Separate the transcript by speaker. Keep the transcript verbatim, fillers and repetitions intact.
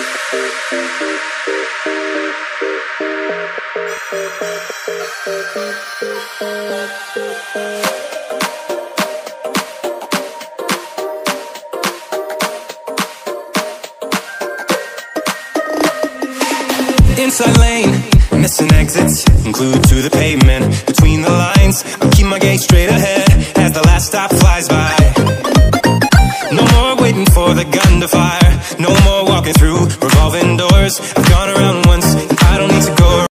Speaker 1: Inside lane, missing exits, glued to the pavement. Between the lines, I'll keep my gaze straight ahead as the last stop flies by. No more waiting for the gun to fire, no more walking through revolving doors. I've gone around